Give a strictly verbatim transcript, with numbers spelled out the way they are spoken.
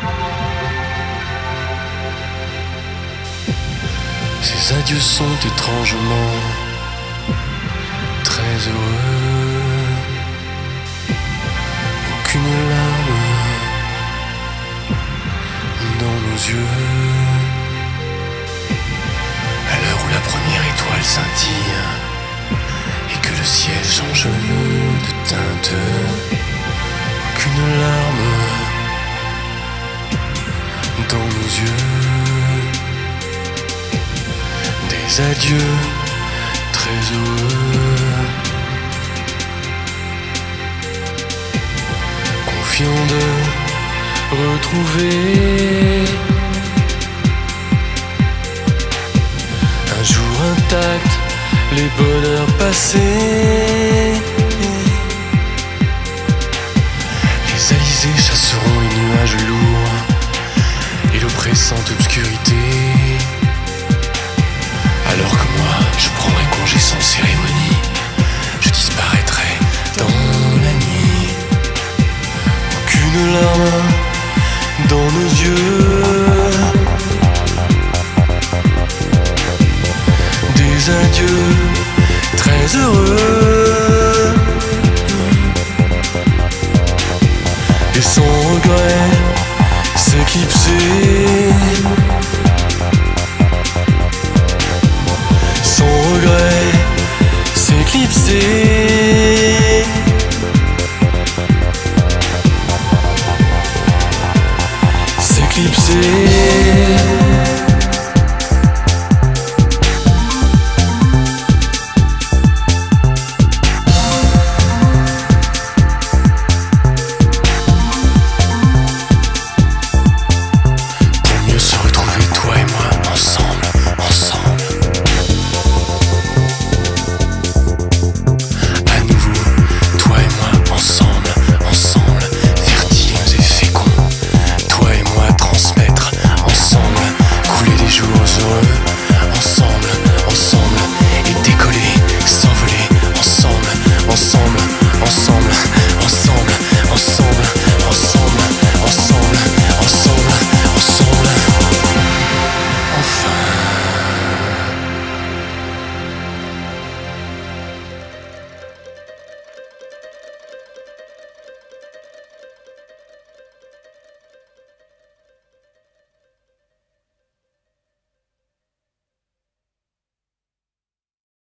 Ces adieux sont étrangement très heureux. Aucune larme dans nos yeux. À l'heure où la première étoile scintille et que le ciel change de teinte, aucune larme dans nos yeux. Des adieux très heureux, confiant de retrouver un jour intact les bonheurs passés. Les alizés chasseront les nuages lourds et l'oppressante obscurité, alors que moi je prendrai congé sans cérémonie. Je disparaîtrai dans la nuit. Aucune larme dans nos yeux. Des adieux très heureux et sans regret s'éclipser. Sans regret s'éclipser. S'éclipser.